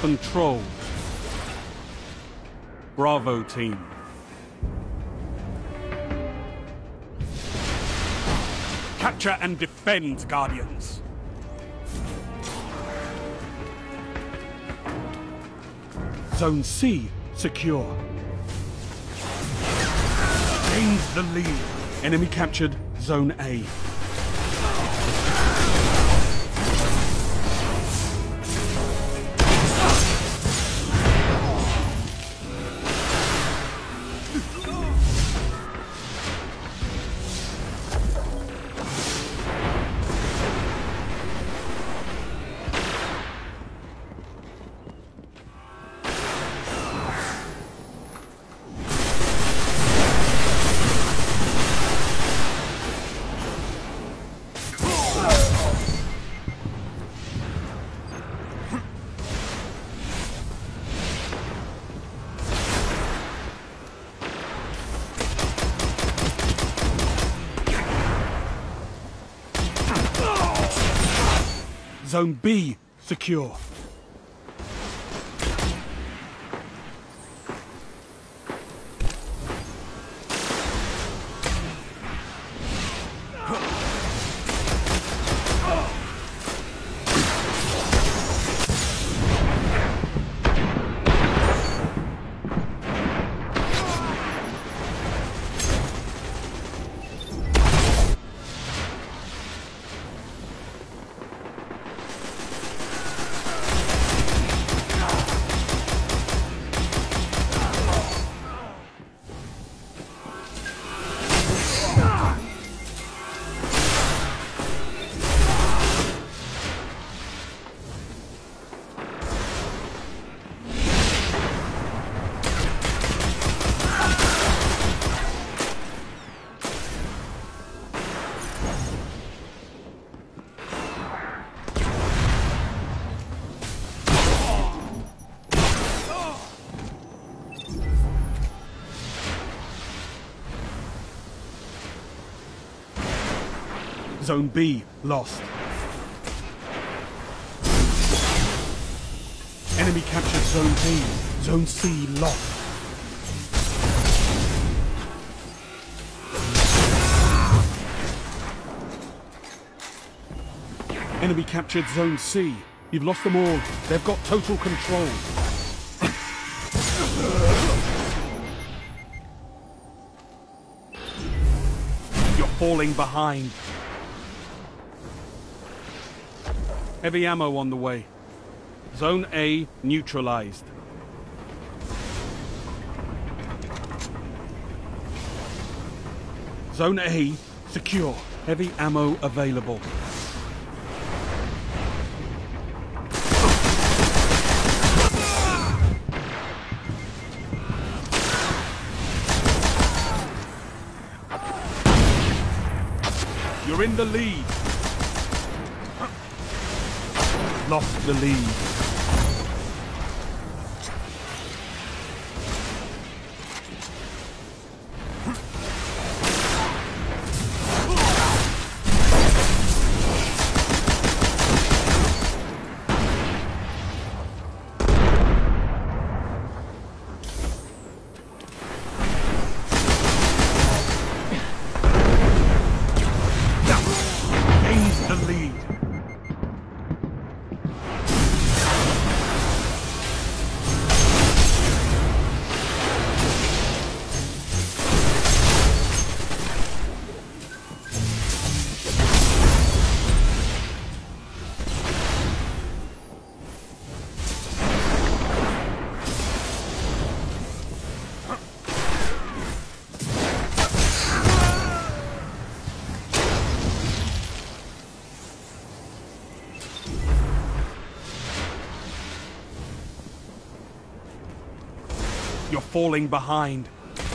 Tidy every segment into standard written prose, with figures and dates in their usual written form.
Control. Bravo team. Capture and defend, Guardians. Zone C secure. Gains the lead. Enemy captured Zone A. Zone B secure. Zone B lost. Enemy captured Zone B. Zone C lost. Enemy captured Zone C. You've lost them all. They've got total control. You're falling behind. Heavy ammo on the way. Zone A neutralized. Zone A secure. Heavy ammo available. You're in the lead. Lost the lead. Gains the lead. You're falling behind.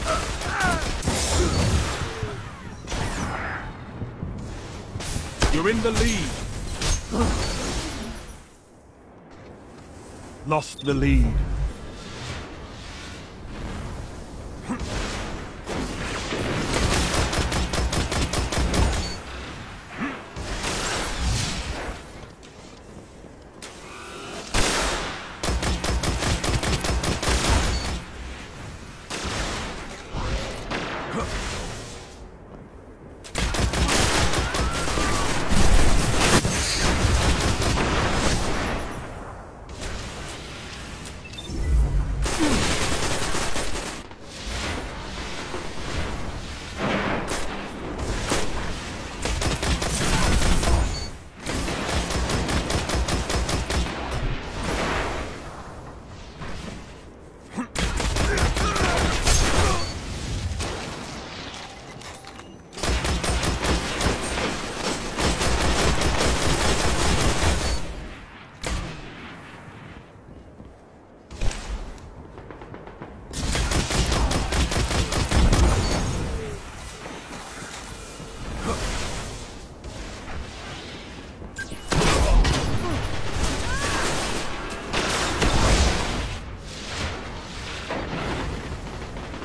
You're in the lead. Lost the lead.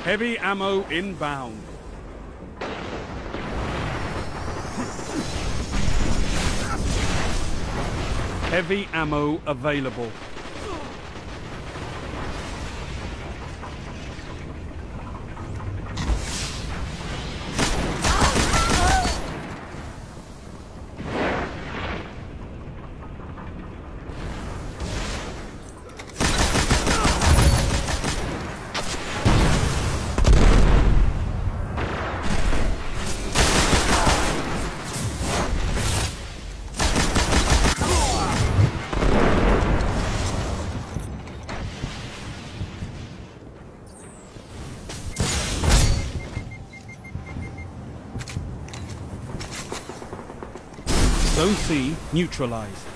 Heavy ammo inbound. Heavy ammo available. Zone C neutralized.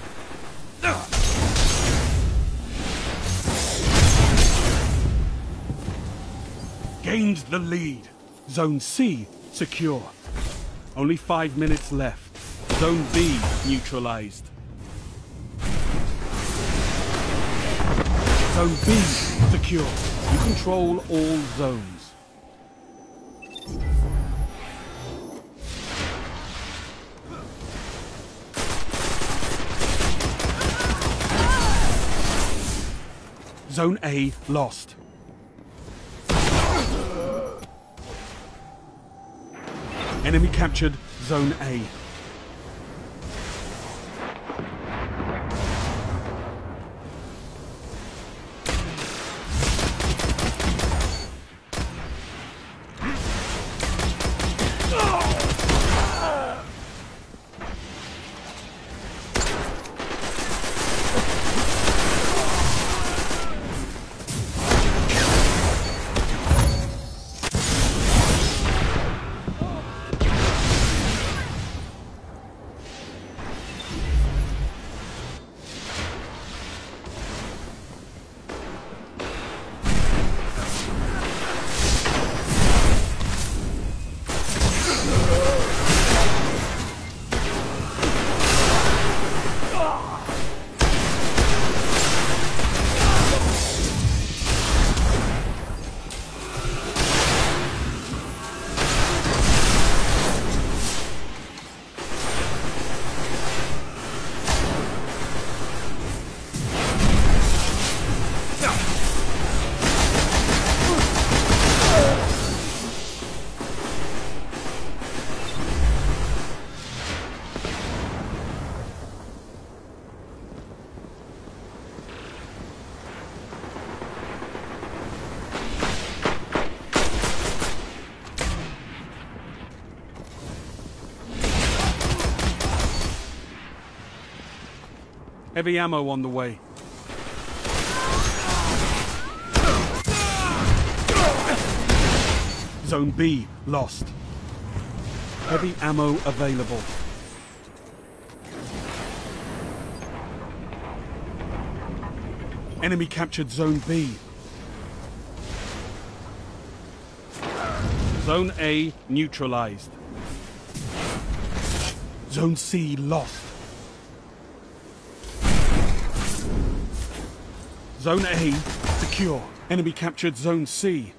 Gained the lead. Zone C secure. Only 5 minutes left. Zone B neutralized. Zone B secure. You control all zones. Zone A lost. Enemy captured Zone A. Heavy ammo on the way. Zone B lost. Heavy ammo available. Enemy captured Zone B. Zone A neutralized. Zone C lost. Zone A secure. Enemy captured Zone C.